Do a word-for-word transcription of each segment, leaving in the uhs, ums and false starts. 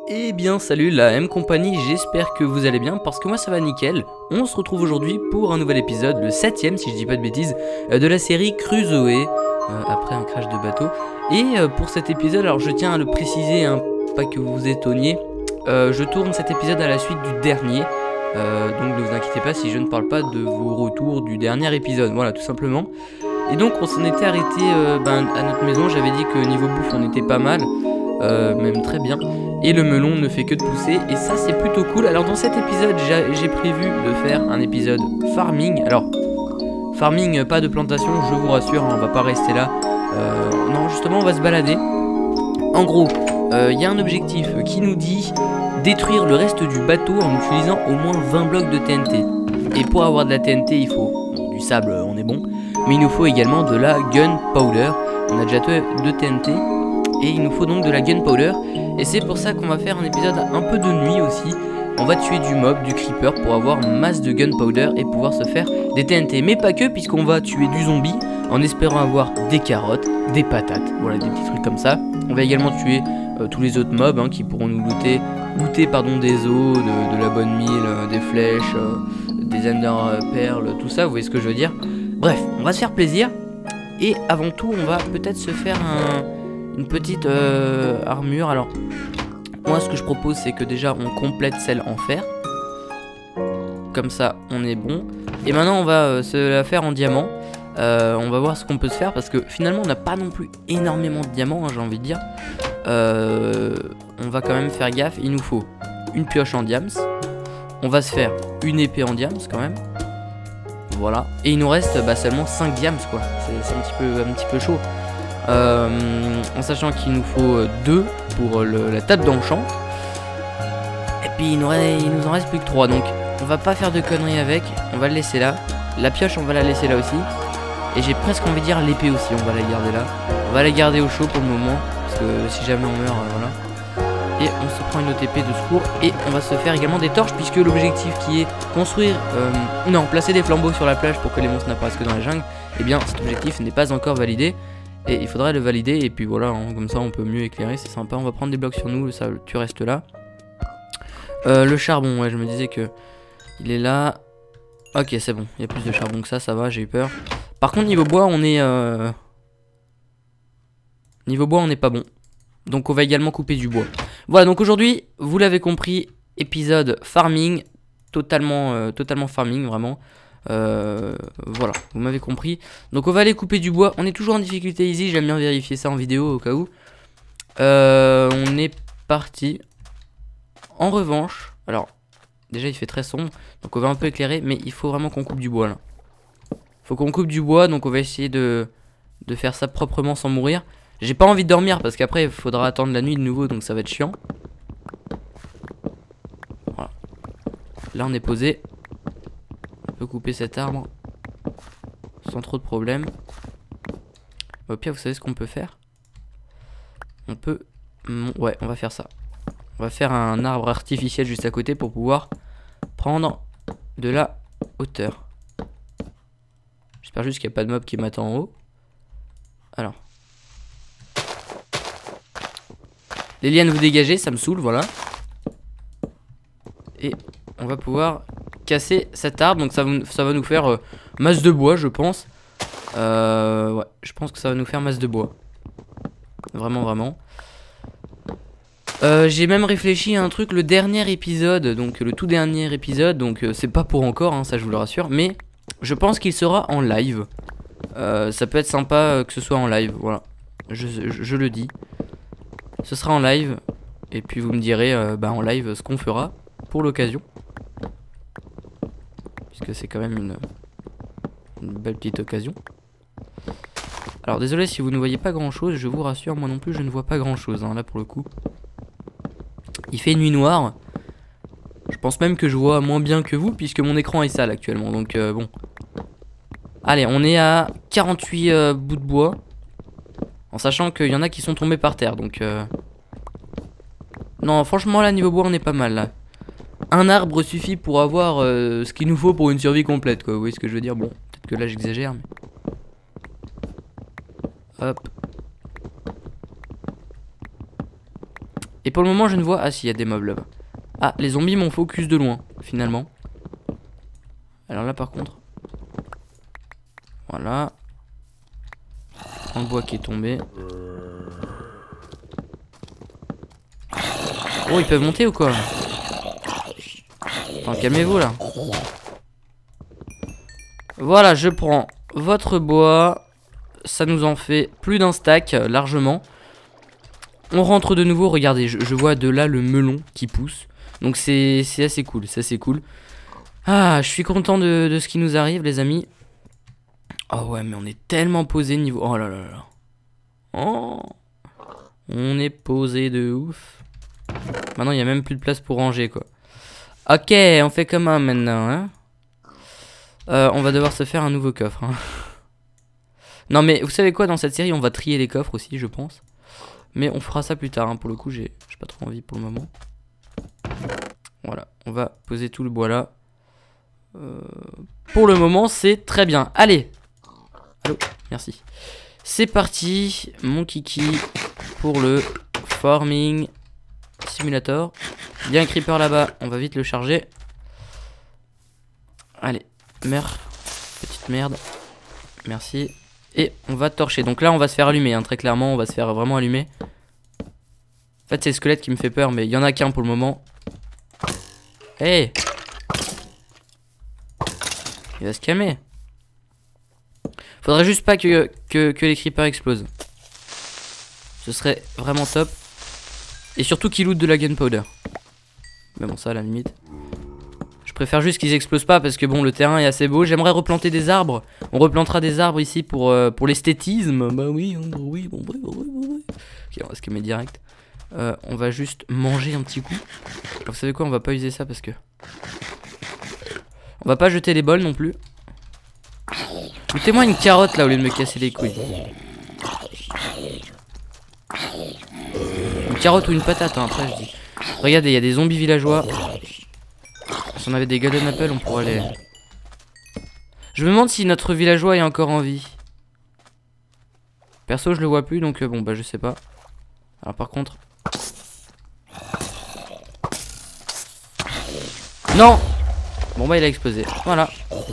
Eh bien salut la M Company, j'espère que vous allez bien parce que moi ça va nickel. On se retrouve aujourd'hui pour un nouvel épisode, le septième si je dis pas de bêtises, de la série Crusoe, euh, après un crash de bateau. Et euh, pour cet épisode, alors je tiens à le préciser, hein, pas que vous vous étonniez, euh, je tourne cet épisode à la suite du dernier. Euh, donc ne vous inquiétez pas si je ne parle pas de vos retours du dernier épisode, voilà tout simplement. Et donc on s'en était arrêté euh, ben, à notre maison, j'avais dit que niveau bouffe on était pas mal, euh, même très bien. Et le melon ne fait que de pousser et ça c'est plutôt cool. Alors dans cet épisode j'ai prévu de faire un épisode farming. Alors farming, pas de plantation, je vous rassure, hein, on va pas rester là. euh, Non justement on va se balader. En gros il euh, y a un objectif qui nous dit détruire le reste du bateau en utilisant au moins vingt blocs de T N T. Et pour avoir de la T N T il faut bon, du sable, on est bon. Mais il nous faut également de la gunpowder. On a déjà deux T N T et il nous faut donc de la gunpowder. Et c'est pour ça qu'on va faire un épisode un peu de nuit aussi. On va tuer du mob, du creeper pour avoir masse de gunpowder et pouvoir se faire des T N T. Mais pas que, puisqu'on va tuer du zombie en espérant avoir des carottes, des patates, voilà des petits trucs comme ça. On va également tuer euh, tous les autres mobs hein, qui pourront nous looter, looter pardon, des os, de, de la bonne mille, euh, des flèches, euh, des ender euh, perles, tout ça, vous voyez ce que je veux dire. Bref, on va se faire plaisir. Et avant tout, on va peut-être se faire un... une petite euh, armure. Alors moi ce que je propose c'est que déjà on complète celle en fer. Comme ça on est bon. Et maintenant on va euh, se la faire en diamant. euh, On va voir ce qu'on peut se faire parce que finalement on n'a pas non plus énormément de diamants hein, j'ai envie de dire. euh, On va quand même faire gaffe. Il nous faut une pioche en diams. On va se faire une épée en diams quand même. Voilà. Et il nous reste bah, seulement cinq diams quoi. C'est un petit peu, un petit peu chaud. Euh, en sachant qu'il nous faut deux pour le, la table d'enchant. Et puis il nous, il nous en reste plus que trois. Donc on va pas faire de conneries avec. On va le laisser là. La pioche on va la laisser là aussi. Et j'ai presque envie de dire l'épée aussi. On va la garder là. On va la garder au chaud pour le moment. Parce que si jamais on meurt euh, voilà. Et on se prend une autre épée de secours. Et on va se faire également des torches. Puisque l'objectif qui est construire euh, non placer des flambeaux sur la plage pour que les monstres n'apparaissent que dans la jungle. Et bien cet objectif n'est pas encore validé. Et il faudrait le valider et puis voilà, hein, comme ça on peut mieux éclairer, c'est sympa. On va prendre des blocs sur nous, ça, tu restes là. Euh, le charbon, ouais, je me disais que il est là. Ok, c'est bon, il y a plus de charbon que ça, ça va, j'ai eu peur. Par contre, niveau bois, on est... Euh... Niveau bois, on n'est pas bon. Donc on va également couper du bois. Voilà, donc aujourd'hui, vous l'avez compris, épisode farming, totalement, euh, totalement farming, vraiment. Euh, voilà, vous m'avez compris. Donc on va aller couper du bois. On est toujours en difficulté easy, j'aime bien vérifier ça en vidéo au cas où. euh, On est parti. En revanche, alors déjà il fait très sombre, donc on va un peu éclairer. Mais il faut vraiment qu'on coupe du bois là. Faut qu'on coupe du bois, donc on va essayer de, de faire ça proprement sans mourir. J'ai pas envie de dormir parce qu'après il faudra attendre la nuit de nouveau, donc ça va être chiant. Voilà. Là on est posé. On peut couper cet arbre sans trop de problème. Au pire, vous savez ce qu'on peut faire? On peut... Ouais, on va faire ça. On va faire un arbre artificiel juste à côté pour pouvoir prendre de la hauteur. J'espère juste qu'il n'y a pas de mob qui m'attend en haut. Alors. Les lianes, vous dégagez, ça me saoule, voilà. Et on va pouvoir... casser cet arbre, donc ça, ça va nous faire euh, masse de bois je pense. euh, Ouais, je pense que ça va nous faire masse de bois. Vraiment vraiment euh, J'ai même réfléchi à un truc, le dernier épisode, donc le tout dernier épisode. Donc euh, c'est pas pour encore hein, ça je vous le rassure. Mais je pense qu'il sera en live. euh, Ça peut être sympa euh, que ce soit en live. Voilà, je, je, je le dis. Ce sera en live. Et puis vous me direz euh, bah, en live ce qu'on fera pour l'occasion. Puisque c'est quand même une, une belle petite occasion. Alors désolé si vous ne voyez pas grand chose, je vous rassure, moi non plus je ne vois pas grand chose hein, là pour le coup. Il fait nuit noire. Je pense même que je vois moins bien que vous puisque mon écran est sale actuellement, donc euh, bon. Allez, on est à quarante-huit euh, bouts de bois. En sachant qu'il y en a qui sont tombés par terre, donc... Euh... Non, franchement là niveau bois on est pas mal là. Un arbre suffit pour avoir euh, ce qu'il nous faut pour une survie complète quoi. Vous voyez ce que je veux dire? Bon, peut-être que là j'exagère mais... Hop. Et pour le moment je ne vois... Ah si, il y a des mobs là-bas. Ah, les zombies m'ont focus de loin, finalement. Alors là par contre... Voilà. Un bois qui est tombé. Oh, ils peuvent monter ou quoi? Attends, calmez-vous là. Voilà, je prends votre bois. Ça nous en fait plus d'un stack, euh, largement. On rentre de nouveau. Regardez, je, je vois de là le melon qui pousse. Donc c'est assez cool, c'est assez cool. Ah, je suis content de, de ce qui nous arrive, les amis. Oh ouais, mais on est tellement posé niveau... Oh là là là. Oh. On est posé de ouf. Maintenant, il n'y a même plus de place pour ranger, quoi. Ok, on fait comment maintenant, hein? euh, On va devoir se faire un nouveau coffre, hein. Non, mais vous savez quoi, dans cette série, on va trier les coffres aussi, je pense. Mais on fera ça plus tard, hein. Pour le coup, j'ai pas trop envie pour le moment. Voilà, on va poser tout le bois là. Euh, pour le moment, c'est très bien. Allez. Allô, merci. C'est parti, mon kiki, pour le Farming Simulator. Il y a un creeper là-bas, on va vite le charger. Allez, merde, petite merde. Merci. Et on va torcher. Donc là, on va se faire allumer, hein, très clairement, on va se faire vraiment allumer. En fait, c'est le squelette qui me fait peur, mais il y en a qu'un pour le moment. Hey! Il va se calmer. Faudrait juste pas que, que, que les creepers explosent. Ce serait vraiment top. Et surtout qu'ils lootent de la gunpowder. Mais bon, ça à la limite. Je préfère juste qu'ils explosent pas parce que bon, le terrain est assez beau. J'aimerais replanter des arbres. On replantera des arbres ici pour, euh, pour l'esthétisme. Bah oui, oui, bon, oui, oui, oui. Ok, on va se calmer direct. Euh, on va juste manger un petit coup. Vous savez quoi, on va pas user ça parce que... On va pas jeter les bols non plus. Mettez-moi une carotte là au lieu de me casser les couilles. Une carotte ou une patate, hein, après je dis. Regardez, il y a des zombies villageois. Si on avait des golden apples, on pourrait les... Je me demande si notre villageois est encore en vie. Perso, je le vois plus, donc euh, bon, bah je sais pas. Alors par contre... Non! Bon bah il a explosé, voilà.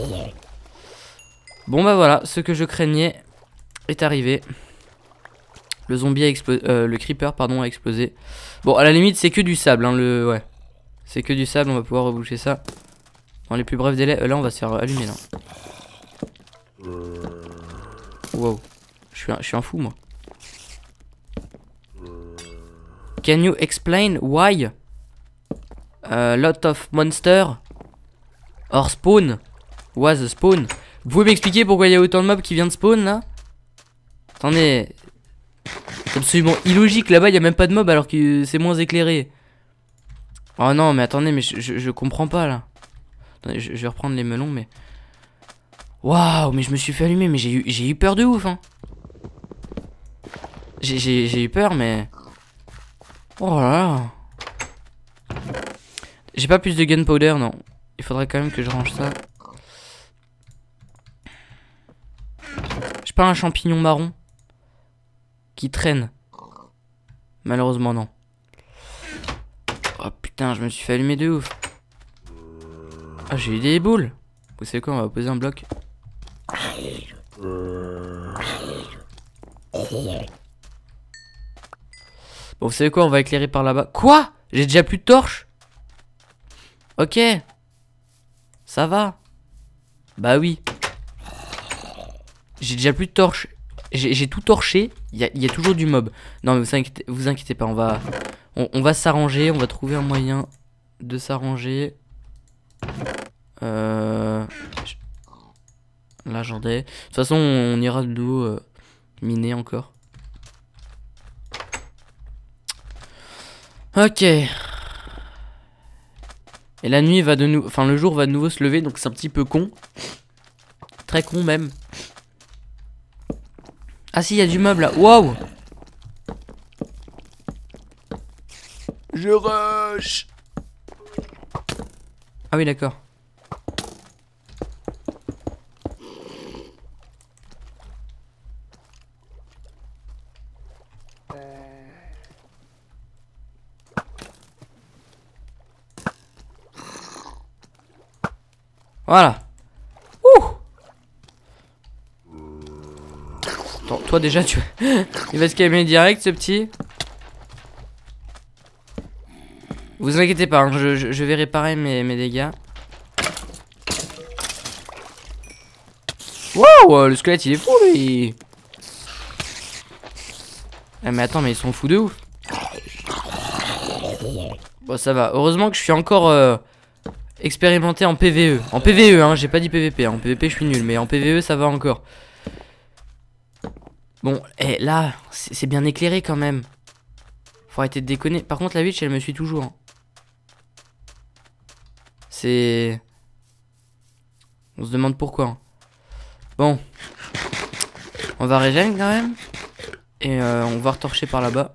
Bon bah voilà, ce que je craignais est arrivé. Le zombie a explosé, euh, le creeper pardon a explosé. Bon à la limite c'est que du sable, hein, le... ouais. C'est que du sable, on va pouvoir reboucher ça dans les plus brefs délais. Euh, là on va se faire allumer là. Wow, je suis un, je suis un fou moi. Can you explain why a lot of monsters or spawn was a spawn? Vous pouvez m'expliquer pourquoi il y a autant de mobs qui viennent de spawn là? Attendez, c'est absolument illogique, là-bas il n'y a même pas de mobs alors que c'est moins éclairé. Oh non mais attendez, mais je, je, je comprends pas là. Attendez, je, je vais reprendre les melons mais... Waouh, mais je me suis fait allumer, mais j'ai eu, j'ai eu peur de ouf hein. J'ai eu peur mais... Oh là là. J'ai pas plus de gunpowder, non. Il faudrait quand même que je range ça. J'ai pas un champignon marron qui traîne. Malheureusement non. Oh putain, je me suis fait allumer de ouf. Ah, j'ai eu des boules. Vous savez quoi, on va poser un bloc. Bon, vous savez quoi, on va éclairer par là-bas. Quoi? J'ai déjà plus de torches? Ok. Ça va. Bah oui. J'ai déjà plus de torches. J'ai tout torché. Il y, y a toujours du mob. Non mais vous inquiétez, vous inquiétez pas. On va, on, on va s'arranger. On va trouver un moyen de s'arranger. Euh... Là j'en ai. De toute façon on ira de l'eau euh, miner encore. Ok. Et la nuit va de nouveau... Enfin le jour va de nouveau se lever. Donc c'est un petit peu con. Très con même. Ah si, il y a du meuble là. Waouh. Je rush. Ah oui d'accord. Voilà. Ouh. Attends, toi déjà tu... Il va se calmer direct ce petit. Vous inquiétez pas, hein, je, je, je vais réparer mes, mes dégâts. Wow, le squelette il est fou lui. Ah, mais attends, mais ils sont fous de ouf. Bon ça va, heureusement que je suis encore euh, expérimenté en P V E. En P V E hein, j'ai pas dit P V P, en P V P je suis nul, mais en P V E ça va encore. Bon, et là, c'est bien éclairé quand même. Faut arrêter de déconner. Par contre la witch elle me suit toujours hein. C'est... On se demande pourquoi hein. Bon, on va régénérer quand même. Et euh, on va retorcher par là-bas.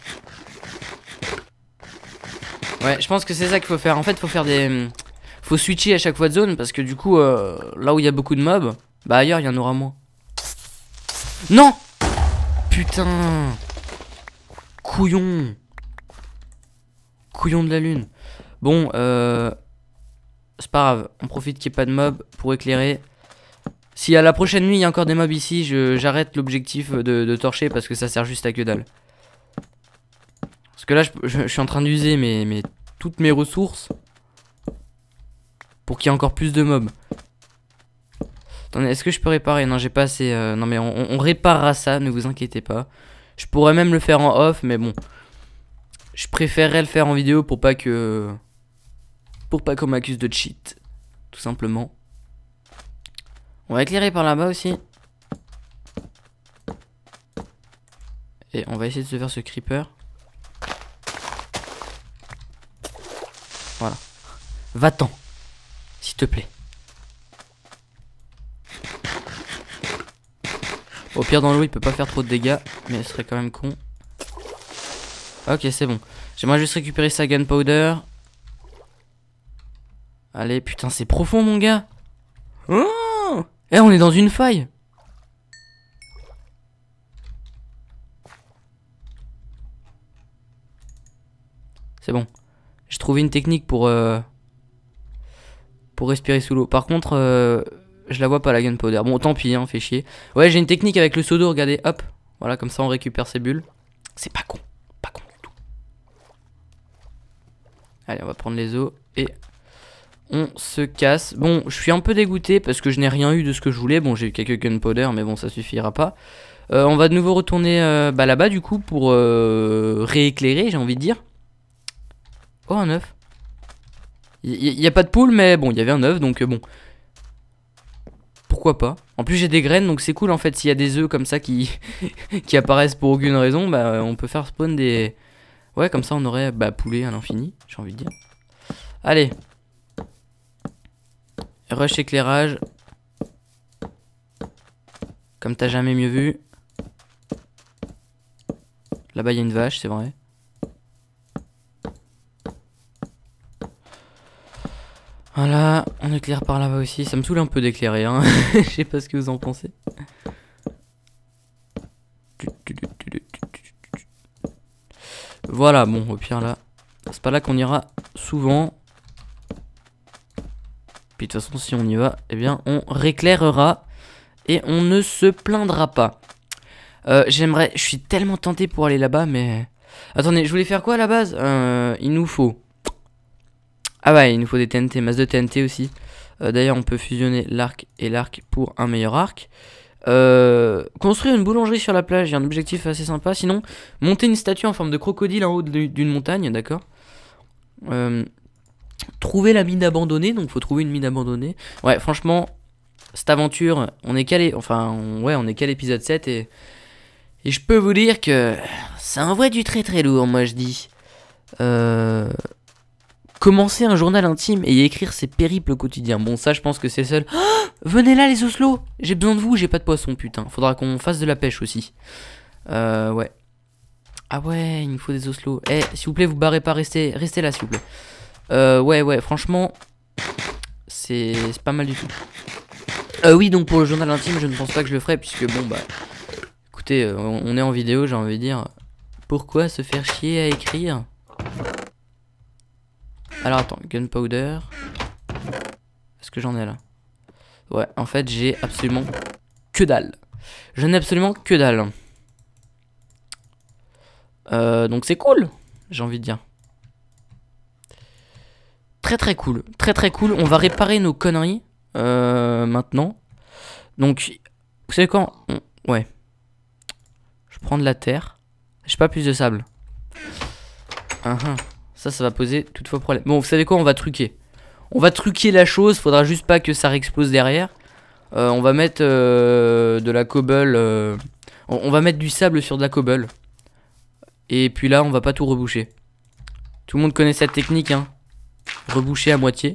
Ouais, je pense que c'est ça qu'il faut faire. En fait, faut faire des... Faut switcher à chaque fois de zone. Parce que du coup, euh, là où il y a beaucoup de mobs, bah ailleurs, il y en aura moins. Non! Putain! Couillon! Couillon de la lune. Bon, euh... c'est pas grave. On profite qu'il n'y ait pas de mobs pour éclairer. Si à la prochaine nuit, il y a encore des mobs ici, j'arrête l'objectif de, de torcher parce que ça sert juste à que dalle. Parce que là, je, je, je suis en train d'user mes, mes, toutes mes ressources pour qu'il y ait encore plus de mobs. Attendez, est-ce que je peux réparer? Non, j'ai pas assez... Euh, non, mais on, on réparera ça, ne vous inquiétez pas. Je pourrais même le faire en off, mais bon. Je préférerais le faire en vidéo pour pas que... Pour pas qu'on m'accuse de cheat. Tout simplement. On va éclairer par là-bas aussi. Et on va essayer de se faire ce creeper. Voilà. Va-t'en. S'il te plaît. Au pire dans l'eau il peut pas faire trop de dégâts. Mais ce serait quand même con. Ok c'est bon. J'aimerais juste récupérer sa gunpowder. Allez putain c'est profond mon gars. Oh eh on est dans une faille. C'est bon. J'ai trouvé une technique pour euh, pour respirer sous l'eau. Par contre, euh, je la vois pas la gunpowder. Bon, tant pis, hein, fait chier. Ouais, j'ai une technique avec le seau d'eau. Regardez, hop. Voilà, comme ça on récupère ses bulles. C'est pas con, pas con du tout. Allez, on va prendre les os et on se casse. Bon, je suis un peu dégoûté parce que je n'ai rien eu de ce que je voulais. Bon, j'ai eu quelques gunpowder, mais bon, ça suffira pas. Euh, on va de nouveau retourner euh, bah, là-bas du coup pour euh, rééclairer, j'ai envie de dire. Oh, un œuf. Il n'y a pas de poule, mais bon, il y avait un œuf, donc euh, bon. Pourquoi pas. En plus, j'ai des graines, donc c'est cool en fait. S'il y a des œufs comme ça qui, qui apparaissent pour aucune raison, bah on peut faire spawn des... Ouais, comme ça on aurait bah, poulet à l'infini, j'ai envie de dire. Allez. Rush éclairage. Comme t'as jamais mieux vu. Là-bas, il y a une vache, c'est vrai. Voilà, on éclaire par là-bas aussi. Ça me saoule un peu d'éclairer, hein. Je sais pas ce que vous en pensez. Voilà, bon, au pire là. C'est pas là qu'on ira souvent. Puis de toute façon, si on y va, eh bien, on rééclairera. Et on ne se plaindra pas. Euh, J'aimerais... Je suis tellement tenté pour aller là-bas, mais... Attendez, je voulais faire quoi à la base? euh, Il nous faut... Ah ouais, il nous faut des T N T, masse de T N T aussi. Euh, D'ailleurs, on peut fusionner l'arc et l'arc pour un meilleur arc. Euh, construire une boulangerie sur la plage, il y a un objectif assez sympa. Sinon, monter une statue en forme de crocodile en haut d'une montagne, d'accord. euh, Trouver la mine abandonnée, donc faut trouver une mine abandonnée. Ouais, franchement, cette aventure, on est calé, enfin, on, ouais, on est qu'à l'épisode sept et, et je peux vous dire que ça envoie du très très lourd, moi je dis. Euh... Commencer un journal intime et y écrire ses périples quotidiens. Bon, ça, je pense que c'est seul. Oh, venez là, les oslos. J'ai besoin de vous, j'ai pas de poisson, putain. Faudra qu'on fasse de la pêche aussi. Euh, ouais. Ah ouais, il nous faut des oslos. Eh, s'il vous plaît, vous barrez pas, restez, restez là, s'il vous plaît. Euh, ouais, ouais, franchement, c'est pas mal du tout. Euh, oui, donc pour le journal intime, je ne pense pas que je le ferai, puisque bon, bah, écoutez, euh, on est en vidéo, j'ai envie de dire. Pourquoi se faire chier à écrire ? Alors attends, gunpowder. Est-ce que j'en ai là? Ouais, en fait, j'ai absolument que dalle. Je n'ai absolument que dalle. Euh, donc c'est cool, j'ai envie de dire. Très très cool, très très cool. On va réparer nos conneries euh, maintenant. Donc, vous savez quoi? On... Ouais. Je prends de la terre. J'ai pas plus de sable. Uh -huh. Ça, ça va poser toutefois problème. Bon, vous savez quoi? On va truquer. On va truquer la chose. Faudra juste pas que ça réexplose derrière. Euh, on va mettre euh, de la cobble. Euh... On, on va mettre du sable sur de la cobble. Et puis là, on va pas tout reboucher. Tout le monde connaît cette technique, hein. Reboucher à moitié.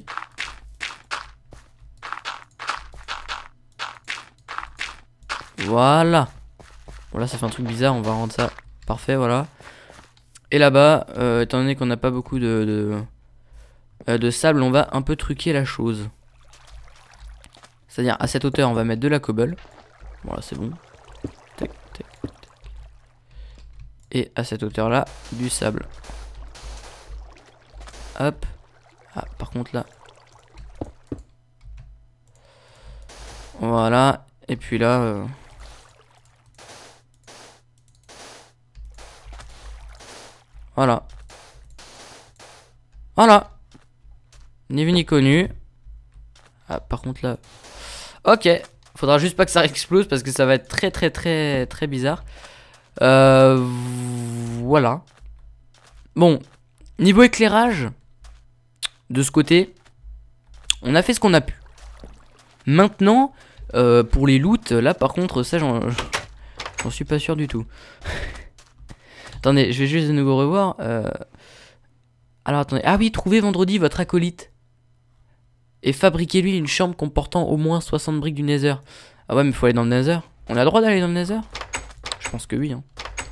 Voilà. Bon, là, ça fait un truc bizarre. On va rendre ça parfait, voilà. Et là-bas, euh, étant donné qu'on n'a pas beaucoup de, de, euh, de sable, on va un peu truquer la chose. C'est-à-dire, à cette hauteur, on va mettre de la cobble. Voilà, c'est bon. Tac, tac, tac. Et à cette hauteur-là, du sable. Hop. Ah, par contre, là. Voilà. Et puis là... Euh... Voilà. Voilà. Ni vu ni connu. Ah, par contre là... Ok. Faudra juste pas que ça explose parce que ça va être très très très très bizarre. Euh... Voilà. Bon. Niveau éclairage, de ce côté, on a fait ce qu'on a pu. Maintenant, euh, pour les loots, là par contre, ça j'en j'en suis pas sûr du tout. Attendez, je vais juste de nouveau revoir. Euh... Alors attendez. Ah oui, trouvez vendredi votre acolyte. Et fabriquez-lui une chambre comportant au moins soixante briques du Nether. Ah ouais, mais faut aller dans le Nether. On a le droit d'aller dans le Nether? Je pense que oui. Hein.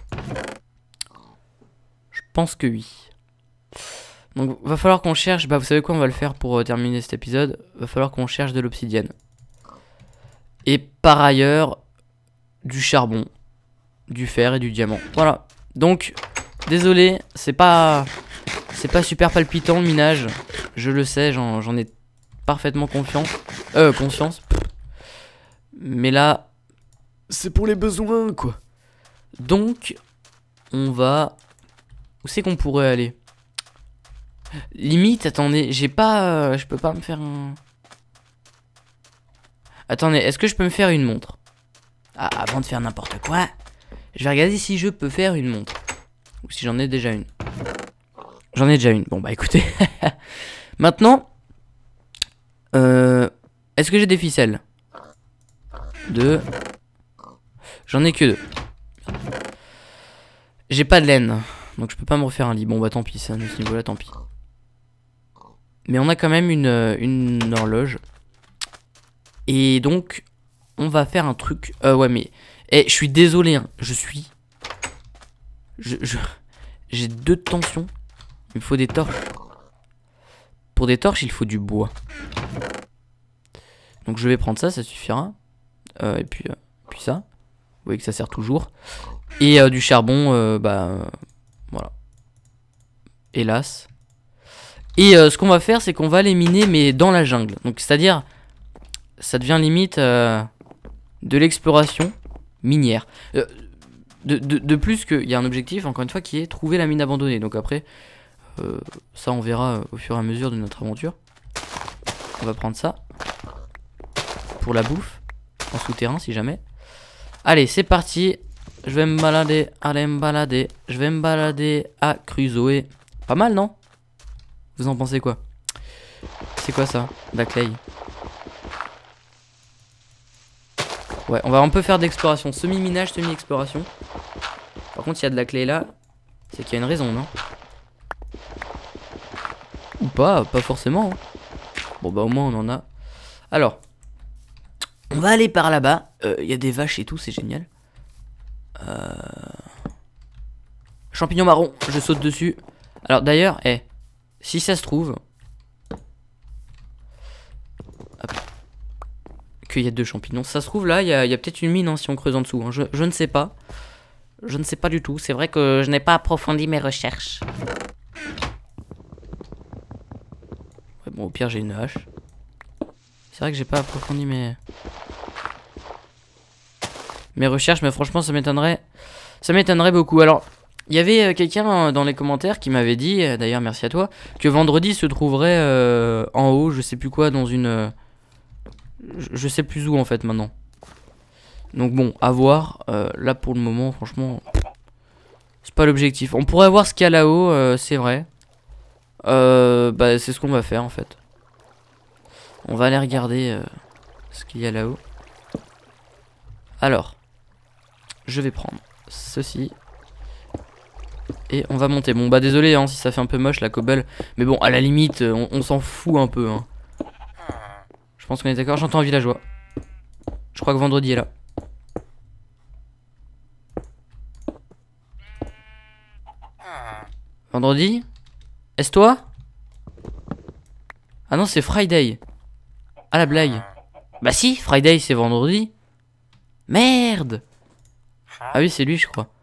Je pense que oui. Donc va falloir qu'on cherche. Bah vous savez quoi, on va le faire pour euh, terminer cet épisode. Va falloir qu'on cherche de l'obsidienne. Et par ailleurs, du charbon, du fer et du diamant. Voilà. Donc, désolé, c'est pas, c'est pas super palpitant le minage. Je le sais, j'en ai parfaitement confiance. Euh, conscience. Mais là, c'est pour les besoins, quoi. Donc, on va... Où c'est qu'on pourrait aller? Limite, attendez, j'ai pas... Euh, je peux pas me faire un... Attendez, est-ce que je peux me faire une montre? Ah, avant de faire n'importe quoi, je vais regarder si je peux faire une montre. Ou si j'en ai déjà une. J'en ai déjà une. Bon, bah écoutez. Maintenant, euh, est-ce que j'ai des ficelles? Deux. J'en ai que deux. J'ai pas de laine. Donc je peux pas me refaire un lit. Bon, bah tant pis, ça, de ce niveau-là, tant pis. Mais on a quand même une, une horloge. Et donc, on va faire un truc. Euh, ouais, mais... Eh, je suis désolé, hein. Je suis... Je... je... J'ai deux tensions. Il me faut des torches. Pour des torches, il faut du bois. Donc je vais prendre ça, ça suffira. Euh, et puis, euh, puis ça. Vous voyez que ça sert toujours. Et euh, du charbon, euh, bah... Euh, voilà. Hélas. Et euh, ce qu'on va faire, c'est qu'on va les miner, mais dans la jungle. Donc c'est-à-dire... Ça devient limite euh, de l'exploration minière. Euh, de, de, de plus qu'il y a un objectif, encore une fois, qui est trouver la mine abandonnée. Donc après, euh, ça on verra au fur et à mesure de notre aventure. On va prendre ça. Pour la bouffe. En souterrain si jamais. Allez, c'est parti. Je vais me balader. Allez, me balader. Je vais me balader à Crusoe. Pas mal, non? Vous en pensez quoi? C'est quoi ça? De la clay. Ouais, on va un peu faire d'exploration. Semi-minage, semi-exploration. Par contre, il y a de la clé là. C'est qu'il y a une raison, non? Ou pas, pas forcément. Hein. Bon, bah au moins on en a. Alors, on va aller par là-bas. Il euh, y a des vaches et tout, c'est génial. Euh... Champignon marron, je saute dessus. Alors d'ailleurs, eh, si ça se trouve... Qu'il y a deux champignons. Ça se trouve là, il y a, a peut-être une mine hein, si on creuse en dessous. Hein. Je, je ne sais pas. Je ne sais pas du tout. C'est vrai que je n'ai pas approfondi mes recherches. Ouais, bon, au pire, j'ai une hache. C'est vrai que j'ai pas approfondi mes... mes recherches, mais franchement ça m'étonnerait. Ça m'étonnerait beaucoup. Alors, il y avait euh, quelqu'un dans les commentaires qui m'avait dit, euh, d'ailleurs merci à toi, que vendredi se trouverait euh, en haut, je sais plus quoi, dans une... Euh, je, je sais plus où en fait maintenant. Donc bon, à voir. Euh, là pour le moment, franchement, c'est pas l'objectif. On pourrait voir ce qu'il y a là-haut, euh, c'est vrai. Euh, bah c'est ce qu'on va faire en fait. On va aller regarder euh, ce qu'il y a là-haut. Alors, je vais prendre ceci. Et on va monter. Bon bah désolé hein, si ça fait un peu moche la cobble. Mais bon à la limite on, on s'en fout un peu hein. Je pense qu'on est d'accord. J'entends un villageois. Je crois que vendredi est là. Vendredi? Est-ce toi? Ah non c'est Friday. Ah la blague. Bah si Friday c'est vendredi. Merde. Ah oui c'est lui je crois.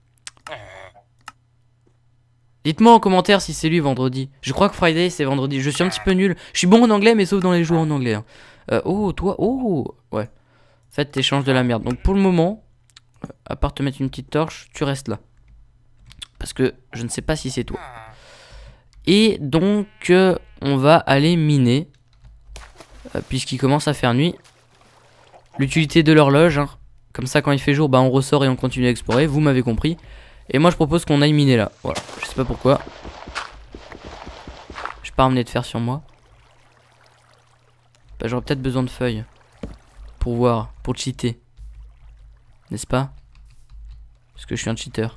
Dites-moi en commentaire si c'est lui vendredi. Je crois que Friday c'est vendredi. Je suis un petit peu nul. Je suis bon en anglais mais sauf dans les jours en anglais hein. euh, Oh toi. Oh ouais. Faites t'échanges de la merde. Donc pour le moment, à part te mettre une petite torche, tu restes là. Parce que je ne sais pas si c'est toi. Et donc euh, on va aller miner euh, puisqu'il commence à faire nuit. L'utilité de l'horloge hein. Comme ça quand il fait jour bah on ressort et on continue à explorer. Vous m'avez compris. Et moi je propose qu'on aille miner là. Voilà, je sais pas pourquoi. Je vais pas ramener de fer sur moi. Bah, j'aurais peut-être besoin de feuilles. Pour voir, pour cheater. N'est-ce pas? Parce que je suis un cheater.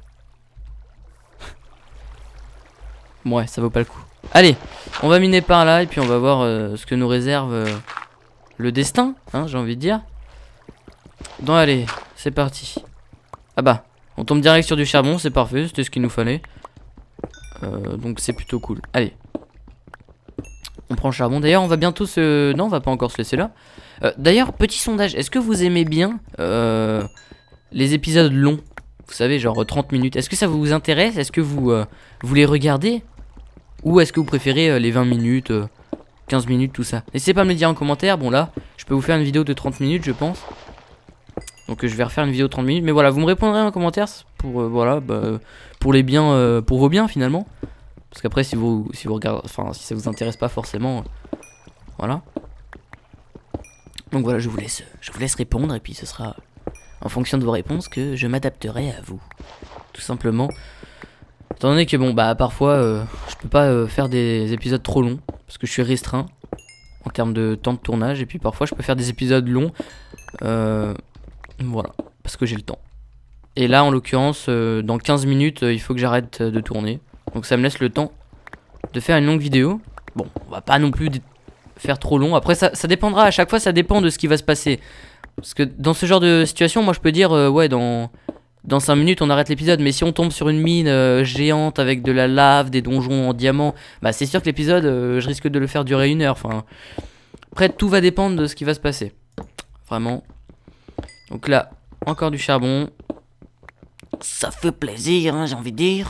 Ouais, ça vaut pas le coup. Allez, on va miner par là et puis on va voir euh, ce que nous réserve euh, le destin, hein, j'ai envie de dire. Donc allez, c'est parti. Ah bah, on tombe direct sur du charbon, c'est parfait, c'était ce qu'il nous fallait. Euh, donc c'est plutôt cool. Allez. On prend le charbon. D'ailleurs, on va bientôt se... Non, on va pas encore se laisser là. Euh, D'ailleurs, petit sondage. Est-ce que vous aimez bien euh, les épisodes longs? Vous savez, genre trente minutes. Est-ce que ça vous intéresse? Est-ce que vous, euh, vous les regardez? Ou est-ce que vous préférez euh, les vingt minutes, euh, quinze minutes, tout ça? N'hésitez pas à me le dire en commentaire. Bon là, je peux vous faire une vidéo de trente minutes, je pense. Donc euh, je vais refaire une vidéo de trente minutes. Mais voilà, vous me répondrez en commentaire pour, euh, voilà, bah, pour les biens, euh, pour vos biens finalement. Parce qu'après si vous si vous regardez, enfin si ça vous intéresse pas forcément, euh, voilà. Donc voilà, je vous laisse je vous laisse répondre et puis ce sera en fonction de vos réponses que je m'adapterai à vous, tout simplement. Étant donné que bon bah parfois euh, je peux pas euh, faire des épisodes trop longs parce que je suis restreint en termes de temps de tournage et puis parfois je peux faire des épisodes longs, euh, voilà, parce que j'ai le temps. Et là en l'occurrence euh, dans quinze minutes euh, il faut que j'arrête de tourner. Donc ça me laisse le temps de faire une longue vidéo. Bon, on va pas non plus faire trop long. Après ça, ça dépendra, à chaque fois ça dépend de ce qui va se passer. Parce que dans ce genre de situation, moi je peux dire euh, ouais dans, dans cinq minutes on arrête l'épisode. Mais si on tombe sur une mine euh, géante avec de la lave, des donjons en diamant, bah c'est sûr que l'épisode euh, je risque de le faire durer une heure. Enfin, après tout va dépendre de ce qui va se passer. Vraiment. Donc là, encore du charbon. Ça fait plaisir hein, j'ai envie de dire.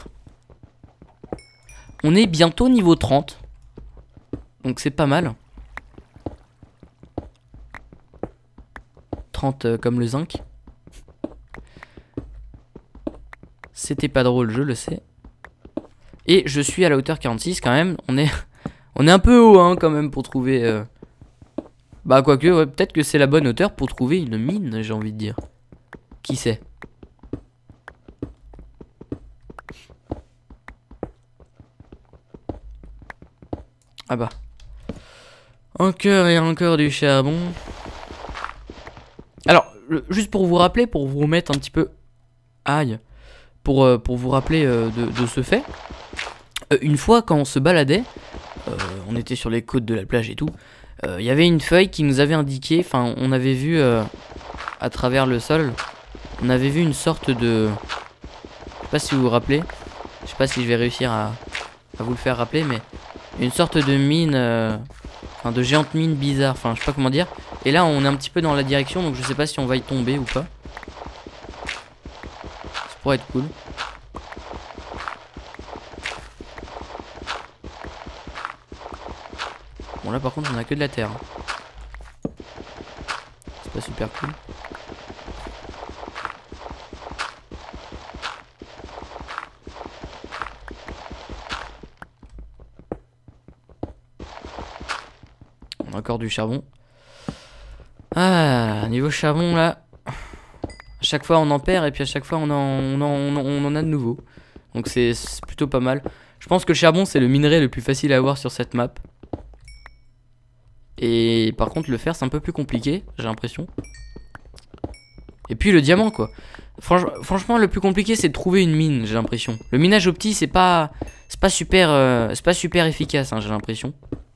On est bientôt niveau trente. Donc c'est pas mal. trente euh, comme le zinc. C'était pas drôle, je le sais. Et je suis à la hauteur quarante-six quand même. On est, on est un peu haut hein, quand même pour trouver... Euh... Bah quoique, ouais, peut-être que c'est la bonne hauteur pour trouver une mine, j'ai envie de dire. Qui sait? Ah bah. Encore et encore du charbon. Alors, le, juste pour vous rappeler, pour vous remettre un petit peu... Aïe. Pour, euh, pour vous rappeler euh, de, de ce fait. Euh, une fois quand on se baladait, euh, on était sur les côtes de la plage et tout. Il euh, y avait une feuille qui nous avait indiqué, enfin on avait vu euh, à travers le sol, on avait vu une sorte de... Je sais pas si vous vous rappelez. Je sais pas si je vais réussir à, à vous le faire rappeler, mais... Une sorte de mine, euh, enfin de géante mine bizarre, enfin je sais pas comment dire. Et là on est un petit peu dans la direction, donc je sais pas si on va y tomber ou pas. Ça pourrait être cool. Bon là par contre on a que de la terre. pas super cool. On a encore du charbon. Ah, niveau charbon là, à chaque fois on en perd et puis à chaque fois on en, on en, on en, on en a de nouveau. Donc c'est plutôt pas mal. Je pense que le charbon c'est le minerai le plus facile à avoir sur cette map. Et par contre le fer c'est un peu plus compliqué, j'ai l'impression. Et puis le diamant quoi. Franch franchement le plus compliqué c'est de trouver une mine, j'ai l'impression. Le minage opti c'est pas c'est pas super euh, c'est pas super efficace hein, j'ai l'impression.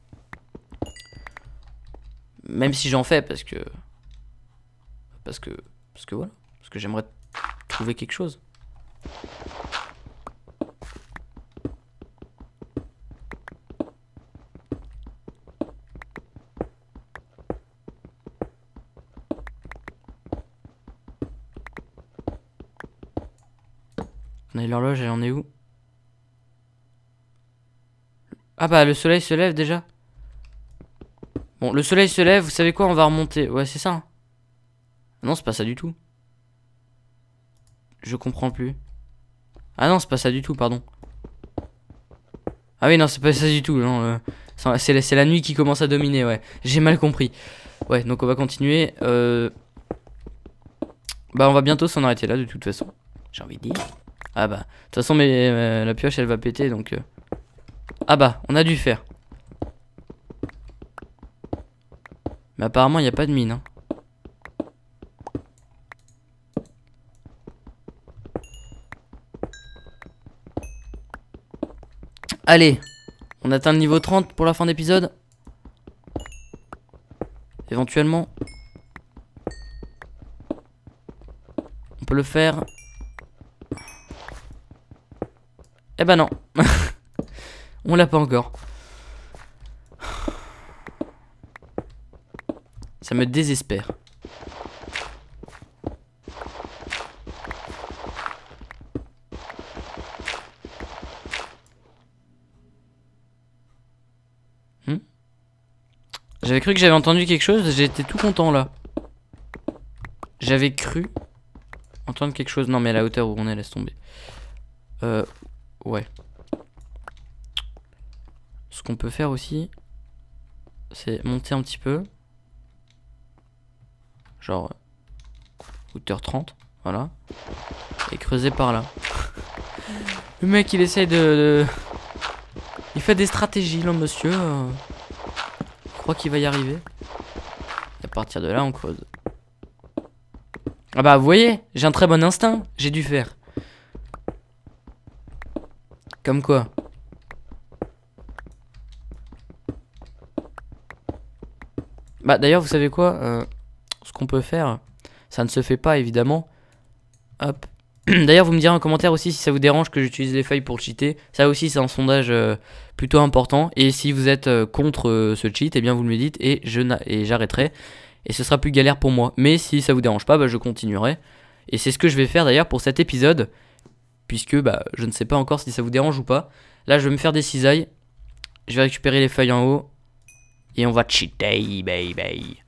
Même si j'en fais parce que parce que parce que voilà, parce que j'aimerais trouver quelque chose. On a l'horloge, elle en est où? Ah bah le soleil se lève déjà. Bon, le soleil se lève, vous savez quoi, on va remonter. Ouais, c'est ça. Non, c'est pas ça du tout. Je comprends plus. Ah non, c'est pas ça du tout, pardon. Ah oui, non, c'est pas ça du tout. Euh, c'est la, la nuit qui commence à dominer, ouais. J'ai mal compris. Ouais, donc on va continuer. Euh... Bah, on va bientôt s'en arrêter là, de toute façon. J'ai envie de dire. Ah bah, de toute façon, mais, euh, la pioche, elle va péter, donc... Euh... Ah bah, on a dû faire. Mais apparemment, il n'y a pas de mine. Hein. Allez, on atteint le niveau trente pour la fin d'épisode. Éventuellement. On peut le faire. Eh ben non. On l'a pas encore. Ça me désespère. Hmm j'avais cru que j'avais entendu quelque chose, j'étais tout content là. J'avais cru entendre quelque chose. Non mais à la hauteur où on est, laisse tomber. Euh, ouais. Ce qu'on peut faire aussi, c'est monter un petit peu. Genre hauteur trente, voilà. Et creuser par là. Le mec il essaye de, de... Il fait des stratégies là monsieur. Je crois qu'il va y arriver. Et à partir de là on creuse. Ah bah vous voyez, j'ai un très bon instinct. J'ai dû faire. Comme quoi. Bah d'ailleurs vous savez quoi euh, ce qu'on peut faire, ça ne se fait pas évidemment. Hop. D'ailleurs vous me direz en commentaire aussi si ça vous dérange que j'utilise les feuilles pour cheater. Ça aussi c'est un sondage euh, plutôt important. Et si vous êtes euh, contre euh, ce cheat, eh bien vous me le dites et je et j'arrêterai. Et ce sera plus galère pour moi. Mais si ça vous dérange pas, bah, je continuerai. Et c'est ce que je vais faire d'ailleurs pour cet épisode. Puisque bah, je ne sais pas encore si ça vous dérange ou pas. Là je vais me faire des cisailles. Je vais récupérer les feuilles en haut. Et on va cheater, baby.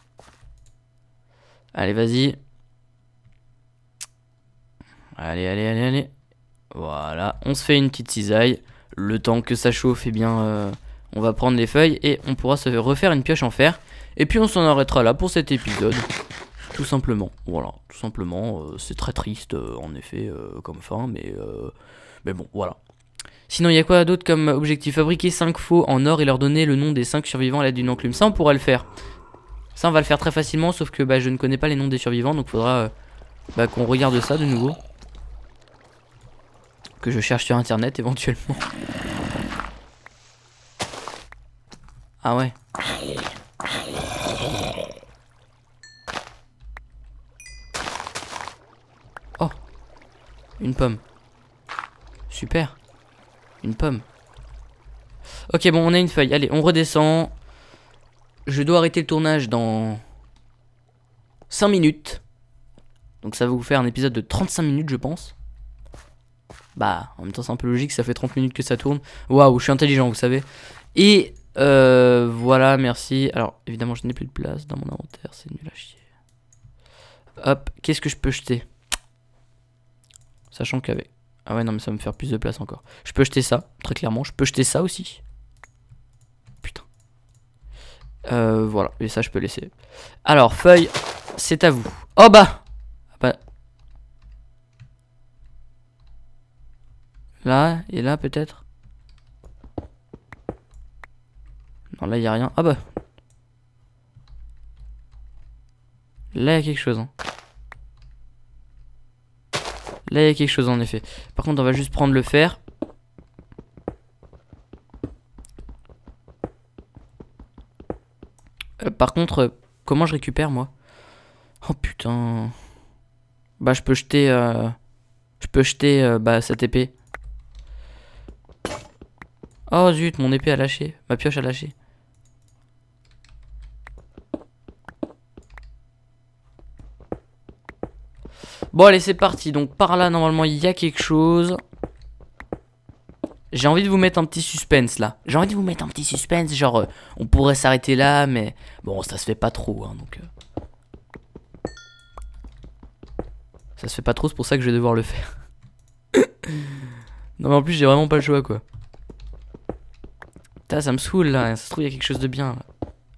Allez, vas-y. Allez, allez, allez, allez. Voilà, on se fait une petite cisaille. Le temps que ça chauffe, eh bien, euh, on va prendre les feuilles et on pourra se refaire une pioche en fer. Et puis on s'en arrêtera là pour cet épisode. Tout simplement. Voilà, tout simplement. Euh, c'est très triste, euh, en effet, euh, comme fin, mais, euh, mais bon, voilà. Sinon, il y a quoi d'autre comme objectif? Fabriquer cinq faux en or et leur donner le nom des cinq survivants à l'aide d'une enclume. Ça, on pourra le faire. Ça, on va le faire très facilement, sauf que bah, je ne connais pas les noms des survivants, donc il faudra euh, bah, qu'on regarde ça de nouveau. Que je cherche sur internet éventuellement. Ah ouais. Oh. Une pomme. Super. Une pomme. Ok, bon, on a une feuille. Allez, on redescend. Je dois arrêter le tournage dans cinq minutes. Donc ça va vous faire un épisode de trente-cinq minutes, je pense. Bah, en même temps, c'est un peu logique, ça fait trente minutes que ça tourne. Waouh, je suis intelligent, vous savez. Et euh, voilà, merci. Alors, évidemment, je n'ai plus de place dans mon inventaire, c'est nul à chier. Hop, qu'est-ce que je peux jeter? Sachant qu'avec... Ah ouais, non, mais ça va me faire plus de place encore. Je peux jeter ça, très clairement. Je peux jeter ça aussi. Putain. Euh, voilà, et ça, je peux laisser. Alors, feuille, c'est à vous. Oh bah, bah. Là, et là, peut-être. Non, là, il n'y a rien. Ah bah. Là, il y a quelque chose. Hein. Là, il y a quelque chose, en effet. Par contre, on va juste prendre le fer. Euh, par contre, euh, comment je récupère, moi? Oh, putain. Bah, je peux jeter... Euh... Je peux jeter euh, bah, cette épée. Oh, zut, mon épée a lâché. Ma pioche a lâché. Bon allez c'est parti, donc par là normalement il y a quelque chose. J'ai envie de vous mettre un petit suspense là. J'ai envie de vous mettre un petit suspense, genre euh, on pourrait s'arrêter là mais bon ça se fait pas trop hein, donc euh... ça se fait pas trop, c'est pour ça que je vais devoir le faire. Non mais en plus j'ai vraiment pas le choix quoi. Putain ça me saoule là, ça se trouve il y a quelque chose de bien là.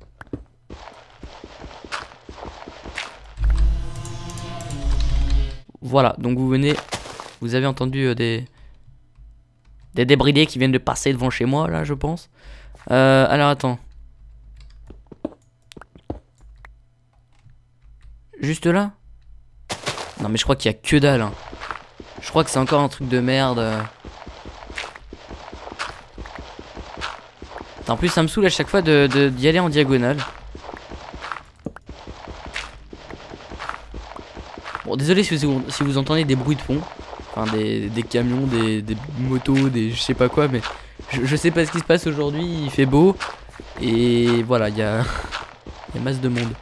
Voilà, donc vous venez, vous avez entendu euh, des des débridés qui viennent de passer devant chez moi là, je pense. Euh, alors attends. Juste là? Non mais je crois qu'il y a que dalle. Hein. Je crois que c'est encore un truc de merde. En plus ça me saoule à chaque fois de, de, d'y aller en diagonale. Bon désolé si vous, si vous entendez des bruits de fond. Enfin des, des camions, des, des motos, des je sais pas quoi, mais je, je sais pas ce qui se passe aujourd'hui, il fait beau. Et voilà, il y a, y a masse de monde.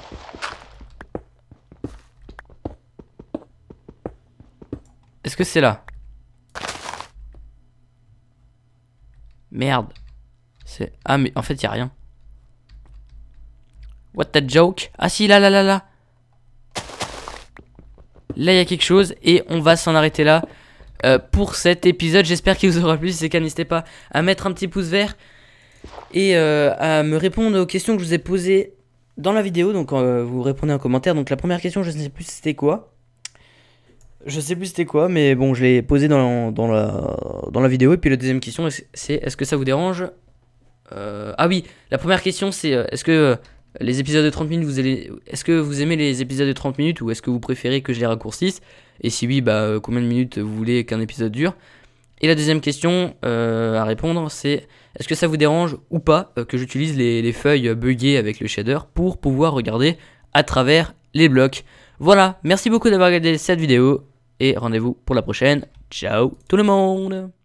Est-ce que c'est là? Merde. C'est... Ah mais en fait il y a rien. What the joke? Ah si là là là là. Là il y a quelque chose et on va s'en arrêter là euh, pour cet épisode. J'espère qu'il vous aura plu. Si c'est le cas, n'hésitez pas à mettre un petit pouce vert et euh, à me répondre aux questions que je vous ai posées dans la vidéo. Donc euh, vous répondez en commentaire. Donc la première question, je ne sais plus c'était quoi. Je sais plus c'était quoi, mais bon, je l'ai posée dans, dans, la, dans la vidéo. Et puis la deuxième question, c'est est-ce que ça vous dérange euh, Ah oui, la première question c'est est-ce que... Euh, les épisodes de trente minutes, vous allez... est-ce que vous aimez les épisodes de trente minutes ou est-ce que vous préférez que je les raccourcisse? Et si oui, bah euh, combien de minutes vous voulez qu'un épisode dure? Et la deuxième question euh, à répondre, c'est est-ce que ça vous dérange ou pas euh, que j'utilise les, les feuilles buggées avec le shader pour pouvoir regarder à travers les blocs? Voilà, merci beaucoup d'avoir regardé cette vidéo et rendez-vous pour la prochaine. Ciao tout le monde!